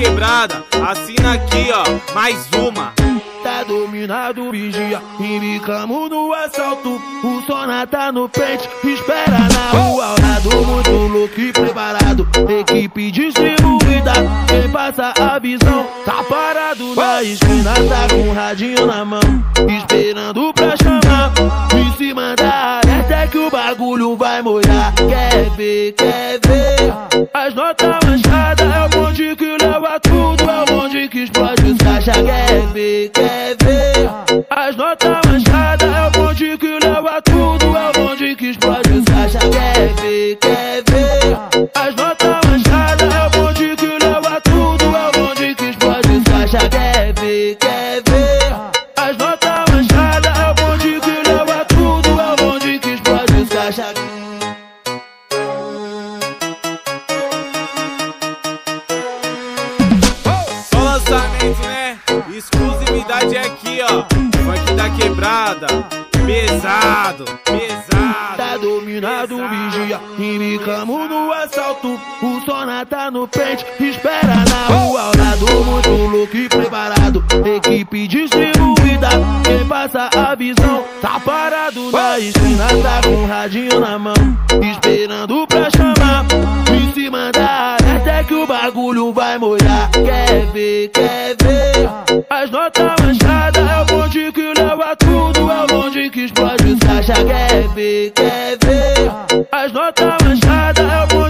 quebrada, assina aqui, ó, mais uma. Tá dominado, vigia, embicamos no assalto. O Sona tá no pente, espera na rua. Ao lado, muito louco e preparado. Equipe distribuída, quem passa a visão tá parado na esquina, tá com o radinho na mão, esperando pra chamar. Em cima da alerta é que o bagulho vai molhar. Quer ver as notas manchadas? É o bonde que leva tudo, é o bonde que explode os caixa. Quer ver as notas manchadas? É o bonde que leva tudo, é o bonde que explode os caixa. Quer ver as notas manchadas? É o bonde que leva tudo, é o bonde que explode os caixa. Quer ver as notas manchadas? É o bonde que leva tudo, é o bonde que explode os caixa. Só lançamento, né? Exclusividade é aqui, ó. Funk da quebrada, pesado. Tá dominado, vigia, embicamos no assalto. O Sona tá no pente, espera na rua. Ao lado, muito louco e preparado. Equipe distribuída, quem passa a visão tá parado na esquina, tá com o radinho na mão, esperando pra chamar. Em cima da alerta é que o bagulho vai molhar. Quer ver as notas manchadas? É o bonde que leva tudo, é o bonde que explode os caixa. Quer ver as notas manchadas? É o bonde